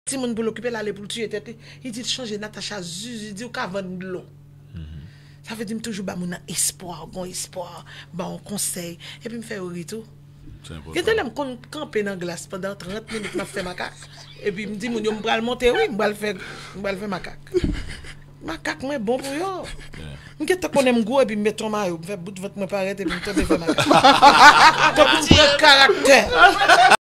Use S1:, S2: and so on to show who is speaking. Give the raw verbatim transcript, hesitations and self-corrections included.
S1: Ti moun pour l'occuper l'aller pour tuer tête. Il dit changer Natacha Zuzu, il dit ou ka vendre de l'eau. Ça veut dire toujours ba mon espoir, bon espoir, bon conseil et puis me faire retour.
S2: C'est important.
S1: Quand elle me camper dans glace pendant trente minutes m'a fait macaque et puis me dit mon yo me le monter oui, me le faire me le faire macaque. Macaque moi bon pour yo. Me que ta connais me go et puis me mettre ton maillot, me faire bout de ventre me paraître et puis me tomber faire macaque. Ton petit caractère.